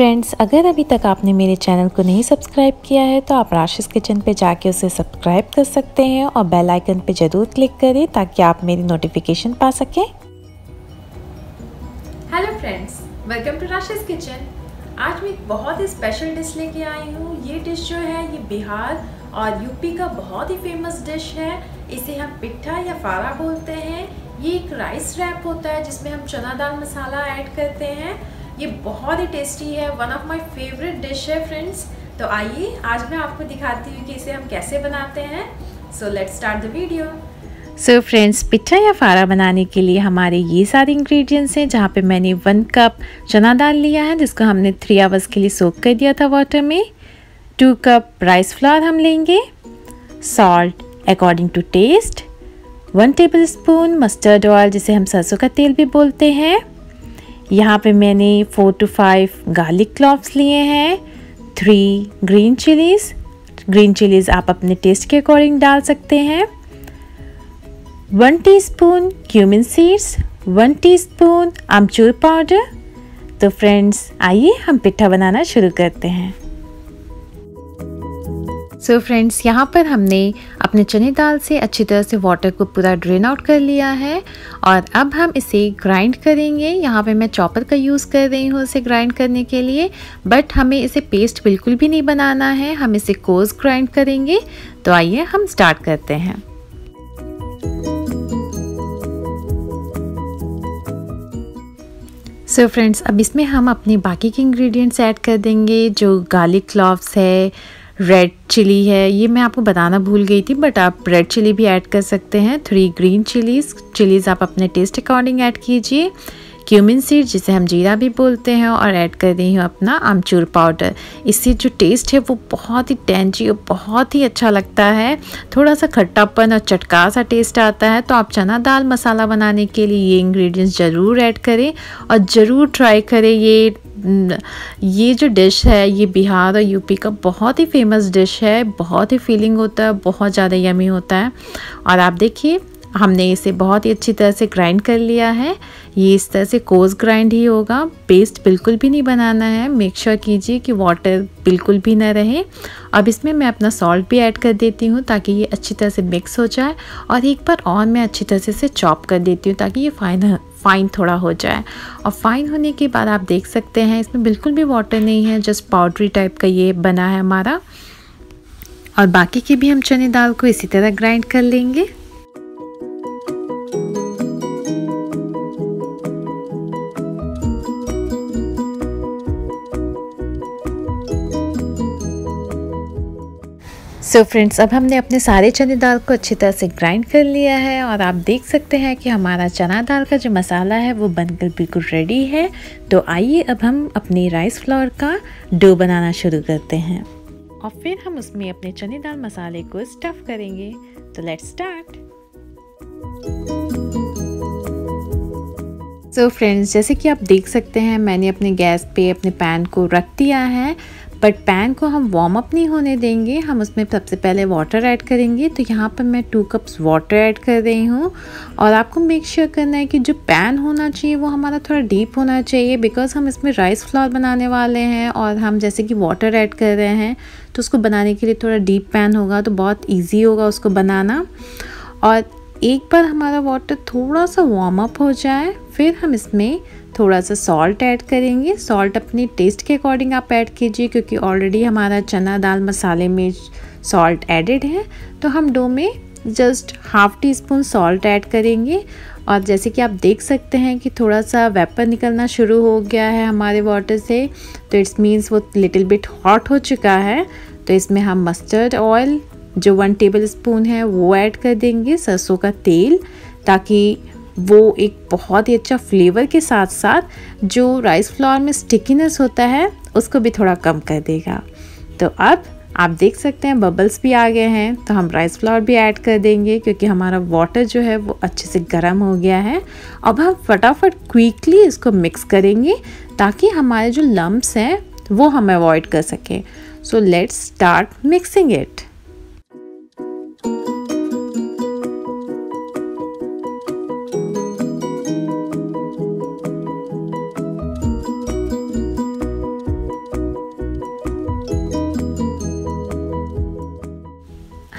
Friends, अगर अभी तक आपने मेरे चैनल को नहीं सब्सक्राइब किया है तो आप राशिस किचन पे जाके उसे सब्सक्राइब कर सकते हैं और बेल आइकन पे ज़रूर क्लिक करें ताकि आप मेरी नोटिफिकेशन पा सकें। Hello friends, welcome to Rashi's kitchen. आज मैं एक बहुत ही स्पेशल डिश लेके आई हूँ। ये डिश जो है ये बिहार और यूपी का बहुत ही फेमस डिश है। इसे हम पिट्ठा या फारा बोलते हैं। ये एक राइस रैप होता है जिसमें हम चना दाल मसाला ऐड करते हैं। ये बहुत ही टेस्टी है, one of my favourite dish है फ्रेंड्स। तो आइए आज मैं आपको दिखाती हूँ कि इसे हम कैसे बनाते हैं। So let's start the video. So friends, पिट्ठा या फारा बनाने के लिए हमारे ये सारे इंग्रेडिएंट्स हैं। जहाँ पे मैंने 1 कप चना दाल लिया है जिसको हमने 3 आवर्स के लिए सोक कर दिया था वाटर में। 2 कप राइस फ्लावर हम लेंगे। Salt according to taste. 1 tablespoon mustard oil जिसे हम सरसों का तेल भी बोलते हैं। यहाँ पे मैंने 4 to 5 गार्लिक क्लॉव्स लिए हैं। 3 ग्रीन चिलीज़। ग्रीन चिलीज़ आप अपने टेस्ट के अकॉर्डिंग डाल सकते हैं। 1 teaspoon cumin seeds. 1 teaspoon amchur powder. तो फ्रेंड्स आइए हम पिट्ठा बनाना शुरू करते हैं। सो फ्रेंड्स, यहाँ पर हमने अपने चने दाल से अच्छी तरह से वाटर को पूरा ड्रेन आउट कर लिया है और अब हम इसे ग्राइंड करेंगे। यहाँ पे मैं चॉपर का यूज़ कर रही हूँ इसे ग्राइंड करने के लिए, बट हमें इसे पेस्ट बिल्कुल भी नहीं बनाना है, हम इसे कोर्स ग्राइंड करेंगे। तो आइए हम स्टार्ट करते हैं। सो फ्रेंड्स, अब इसमें हम अपने बाकी के इंग्रेडिएंट्स ऐड कर देंगे। जो गार्लिक क्लॉव्स है, रेड चिली है, ये मैं आपको बताना भूल गई थी, बट आप रेड चिली भी ऐड कर सकते हैं। 3 ग्रीन चिलीज़ आप अपने टेस्ट अकॉर्डिंग ऐड कीजिए। क्यूमिन सीड जिसे हम जीरा भी बोलते हैं, और ऐड कर रही हूँ अपना आमचूर पाउडर। इससे जो टेस्ट है वो बहुत ही टेंजी और बहुत ही अच्छा लगता है। थोड़ा सा खट्टापन और चटका सा टेस्ट आता है। तो आप चना दाल मसाला बनाने के लिए ये इंग्रेडिएंट्स ज़रूर ऐड करें और ज़रूर ट्राई करें। ये जो डिश है ये बिहार और यूपी का बहुत ही फेमस डिश है। बहुत ही फीलिंग होता है, बहुत ज़्यादा यमी होता है। और आप देखिए हमने इसे बहुत ही अच्छी तरह से ग्राइंड कर लिया है। ये इस तरह से कोर्स ग्राइंड ही होगा, पेस्ट बिल्कुल भी नहीं बनाना है। मेक श्योर कीजिए कि वाटर बिल्कुल भी ना रहे। अब इसमें मैं अपना सॉल्ट भी ऐड कर देती हूँ ताकि ये अच्छी तरह से मिक्स हो जाए। और एक बार और मैं अच्छी तरह से इसे चॉप कर देती हूँ ताकि ये फाइन थोड़ा हो जाए। और फाइन होने के बाद आप देख सकते हैं इसमें बिल्कुल भी वाटर नहीं है, जस्ट पाउडरी टाइप का ये बना है हमारा। और बाकी की भी हम चने दाल को इसी तरह ग्राइंड कर लेंगे। सो फ्रेंड्स, अब हमने अपने सारे चने दाल को अच्छी तरह से ग्राइंड कर लिया है और आप देख सकते हैं कि हमारा चना दाल का जो मसाला है वो बनकर बिल्कुल रेडी है। तो आइए अब हम अपनी राइस फ्लावर का डो बनाना शुरू करते हैं और फिर हम उसमें अपने चने दाल मसाले को स्टफ़ करेंगे। तो लेट्स स्टार्ट। सो फ्रेंड्स, जैसे कि आप देख सकते हैं मैंने अपने गैस पे अपने पैन को रख दिया है, बट पैन को हम वार्म अप नहीं होने देंगे। हम उसमें सबसे पहले वाटर ऐड करेंगे। तो यहाँ पर मैं 2 कप्स वाटर ऐड कर रही हूँ। और आपको मेक श्योर करना है कि जो पैन होना चाहिए वो हमारा थोड़ा डीप होना चाहिए, बिकॉज़ हम इसमें राइस फ्लावर बनाने वाले हैं और हम जैसे कि वाटर ऐड कर रहे हैं तो उसको बनाने के लिए थोड़ा डीप पैन होगा, तो बहुत ईजी होगा उसको बनाना। और एक बार हमारा वाटर थोड़ा सा वार्म अप हो जाए फिर हम इसमें थोड़ा सा सॉल्ट ऐड करेंगे। सॉल्ट अपने टेस्ट के अकॉर्डिंग आप ऐड कीजिए क्योंकि ऑलरेडी हमारा चना दाल मसाले में सॉल्ट एडेड है। तो हम डो में जस्ट ½ टीस्पून सॉल्ट ऐड करेंगे। और जैसे कि आप देख सकते हैं कि थोड़ा सा वेपर निकलना शुरू हो गया है हमारे वाटर से, तो इट्स मीन्स वो लिटिल बिट हॉट हो चुका है। तो इसमें हम मस्टर्ड ऑयल जो 1 टेबल स्पून है वो ऐड कर देंगे, सरसों का तेल, ताकि वो एक बहुत ही अच्छा फ्लेवर के साथ साथ जो राइस फ्लावर में स्टिकीनेस होता है उसको भी थोड़ा कम कर देगा। तो अब आप देख सकते हैं बबल्स भी आ गए हैं, तो हम राइस फ्लावर भी ऐड कर देंगे क्योंकि हमारा वाटर जो है वो अच्छे से गर्म हो गया है। अब हम फटाफट क्विकली इसको मिक्स करेंगे ताकि हमारे जो लम्प्स हैं वो हम अवॉइड कर सकें। So let's start mixing it.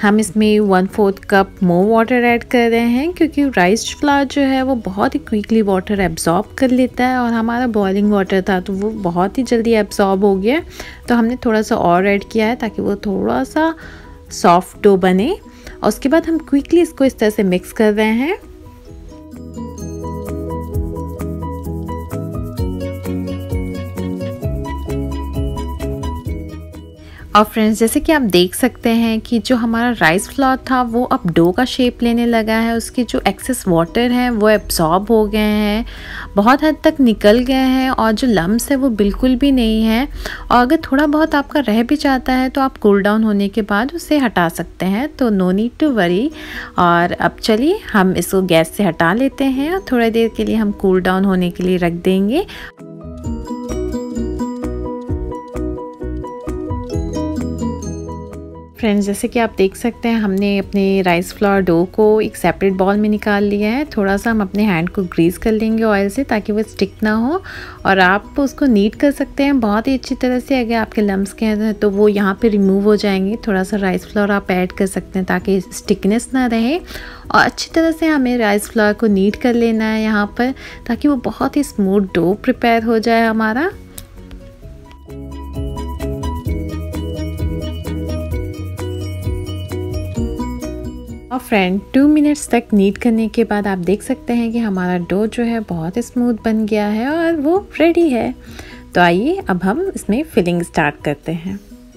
हम इसमें 1/4 कप मोर वाटर ऐड कर रहे हैं क्योंकि राइस फ्लावर जो है वो बहुत ही क्विकली वाटर एब्जॉर्ब कर लेता है और हमारा बॉइलिंग वाटर था तो वो बहुत ही जल्दी एब्जॉर्ब हो गया। तो हमने थोड़ा सा और ऐड किया है ताकि वो थोड़ा सा सॉफ्ट डो बने। और उसके बाद हम क्विकली इसको इस तरह से मिक्स कर रहे हैं। और फ्रेंड्स, जैसे कि आप देख सकते हैं कि जो हमारा राइस फ्लावर था वो अब डो का शेप लेने लगा है। उसके जो एक्सेस वाटर हैं वो एब्जॉर्ब हो गए हैं, बहुत हद तक निकल गए हैं और जो लम्स है वो बिल्कुल भी नहीं है। और अगर थोड़ा बहुत आपका रह भी जाता है तो आप कूल डाउन होने के बाद उसे हटा सकते हैं, तो नो नीड टू वरी। और अब चलिए हम इसको गैस से हटा लेते हैं और थोड़ी देर के लिए हम कूल डाउन होने के लिए रख देंगे। फ्रेंड्स, जैसे कि आप देख सकते हैं हमने अपने राइस फ्लावर डो को एक सेपरेट बॉल में निकाल लिया है। थोड़ा सा हम अपने हैंड को ग्रीस कर लेंगे ऑयल से ताकि वो स्टिक ना हो। और आप उसको नीट कर सकते हैं बहुत ही अच्छी तरह से। अगर आपके लम्स के हैं तो वो यहाँ पे रिमूव हो जाएंगे। थोड़ा सा राइस फ्लावर आप ऐड कर सकते हैं ताकि स्टिकनेस ना रहे। और अच्छी तरह से हमें राइस फ्लावर को नीट कर लेना है यहाँ पर ताकि वो बहुत ही स्मूथ डो प्रिपेयर हो जाए हमारा। और फ्रेंड 2 मिनट्स तक नीट करने के बाद आप देख सकते हैं कि हमारा डो जो है बहुत स्मूथ बन गया है और वो रेडी है। तो आइए अब हम इसमें फिलिंग स्टार्ट करते हैं।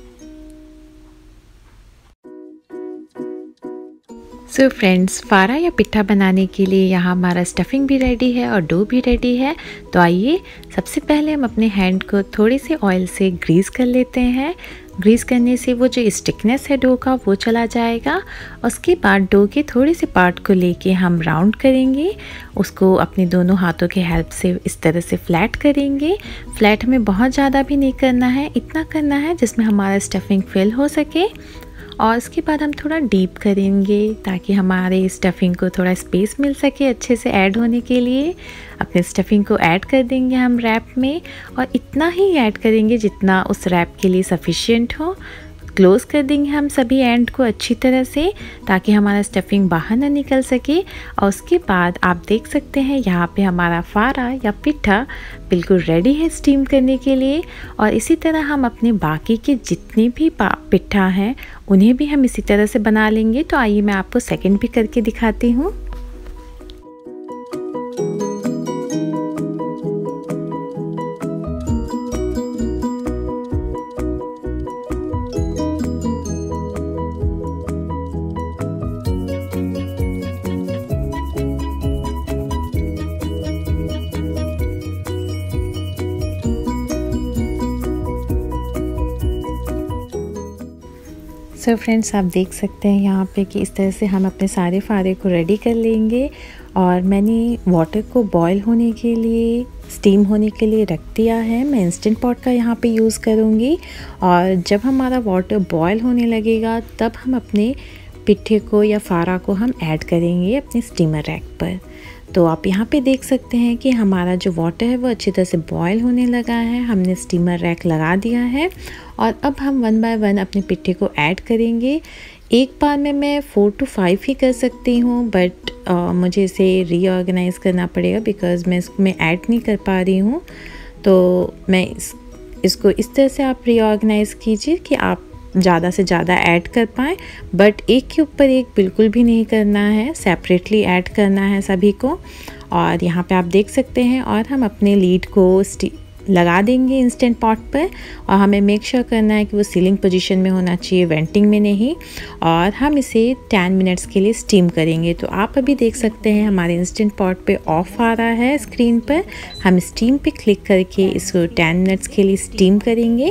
सो फ्रेंड्स, फारा या पिट्ठा बनाने के लिए यहाँ हमारा स्टफिंग भी रेडी है और डो भी रेडी है। तो आइए सबसे पहले हम अपने हैंड को थोड़ी सी ऑयल से ग्रीस कर लेते हैं। ग्रीस करने से वो जो स्टिकनेस है डो का वो चला जाएगा। उसके बाद डो के थोड़े से पार्ट को लेके हम राउंड करेंगे, उसको अपने दोनों हाथों के हेल्प से इस तरह से फ्लैट करेंगे। फ्लैट हमें बहुत ज़्यादा भी नहीं करना है, इतना करना है जिसमें हमारा स्टफिंग फिल हो सके। और उसके बाद हम थोड़ा डीप करेंगे ताकि हमारे स्टफिंग को थोड़ा स्पेस मिल सके अच्छे से ऐड होने के लिए। अपने स्टफिंग को ऐड कर देंगे हम रैप में और इतना ही ऐड करेंगे जितना उस रैप के लिए सफिशिएंट हो। क्लोज कर देंगे हम सभी एंड को अच्छी तरह से ताकि हमारा स्टफिंग बाहर ना निकल सके। और उसके बाद आप देख सकते हैं यहाँ पे हमारा फारा या पिट्ठा बिल्कुल रेडी है स्टीम करने के लिए। और इसी तरह हम अपने बाकी के जितने भी पिट्ठा हैं उन्हें भी हम इसी तरह से बना लेंगे। तो आइए मैं आपको सेकंड भी करके दिखाती हूँ। सो फ्रेंड्स, आप देख सकते हैं यहाँ पे कि इस तरह से हम अपने सारे फारे को रेडी कर लेंगे। और मैंने वाटर को बॉईल होने के लिए, स्टीम होने के लिए रख दिया है। मैं इंस्टेंट पॉट का यहाँ पे यूज़ करूँगी। और जब हमारा वाटर बॉईल होने लगेगा तब हम अपने पिट्ठे को या फारा को हम ऐड करेंगे अपने स्टीमर रैक पर। तो आप यहाँ पे देख सकते हैं कि हमारा जो वाटर है वो अच्छी तरह से बॉईल होने लगा है। हमने स्टीमर रैक लगा दिया है और अब हम 1 बाय 1 अपने पिट्ठे को ऐड करेंगे। एक बार में मैं 4 to 5 ही कर सकती हूँ, बट मुझे इसे रीऑर्गेनाइज़ करना पड़ेगा बिकॉज़ मैं इसमें ऐड नहीं कर पा रही हूँ। तो मैं इसको इस तरह से आप रीऑर्गेनाइज़ कीजिए कि आप ज़्यादा से ज़्यादा ऐड कर पाएँ, बट एक के ऊपर एक बिल्कुल भी नहीं करना है, सेपरेटली ऐड करना है सभी को। और यहाँ पे आप देख सकते हैं। और हम अपने लीड को लगा देंगे इंस्टेंट पॉट पर और हमें मेक श्योर करना है कि वो सीलिंग पोजीशन में होना चाहिए, वेंटिंग में नहीं। और हम इसे 10 मिनट्स के लिए स्टीम करेंगे। तो आप अभी देख सकते हैं हमारे इंस्टेंट पॉट पे ऑफ आ रहा है स्क्रीन पर। हम स्टीम पे क्लिक करके इसको 10 मिनट्स के लिए स्टीम करेंगे।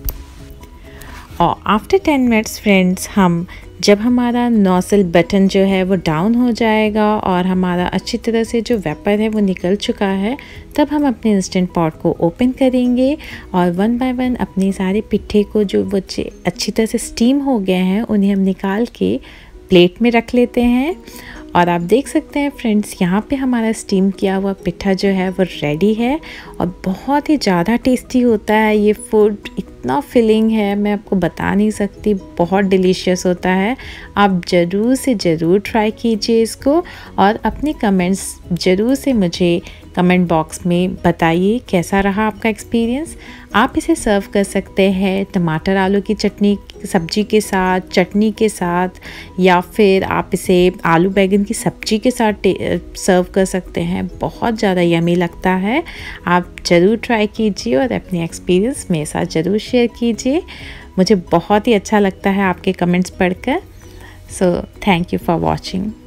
और आफ्टर 10 मिनट्स फ्रेंड्स, हम जब हमारा नोजल बटन जो है वो डाउन हो जाएगा और हमारा अच्छी तरह से जो वेपर है वो निकल चुका है, तब हम अपने इंस्टेंट पॉट को ओपन करेंगे और 1 बाय 1 अपने सारे पिट्ठे को जो वो अच्छी तरह से स्टीम हो गए हैं उन्हें हम निकाल के प्लेट में रख लेते हैं। और आप देख सकते हैं फ्रेंड्स, यहाँ पे हमारा स्टीम किया हुआ पिट्ठा जो है वो रेडी है और बहुत ही ज़्यादा टेस्टी होता है ये फूड। इतना फिलिंग है, मैं आपको बता नहीं सकती, बहुत डिलीशियस होता है। आप ज़रूर से ज़रूर ट्राई कीजिए इसको और अपने कमेंट्स ज़रूर से मुझे कमेंट बॉक्स में बताइए कैसा रहा आपका एक्सपीरियंस। आप इसे सर्व कर सकते हैं टमाटर आलू की चटनी सब्जी के साथ, चटनी के साथ, या फिर आप इसे आलू बैगन की सब्जी के साथ सर्व कर सकते हैं। बहुत ज़्यादा यमी लगता है। आप ज़रूर ट्राई कीजिए और अपने एक्सपीरियंस मेरे साथ ज़रूर शेयर कीजिए। मुझे बहुत ही अच्छा लगता है आपके कमेंट्स पढ़कर। So thank you for watching.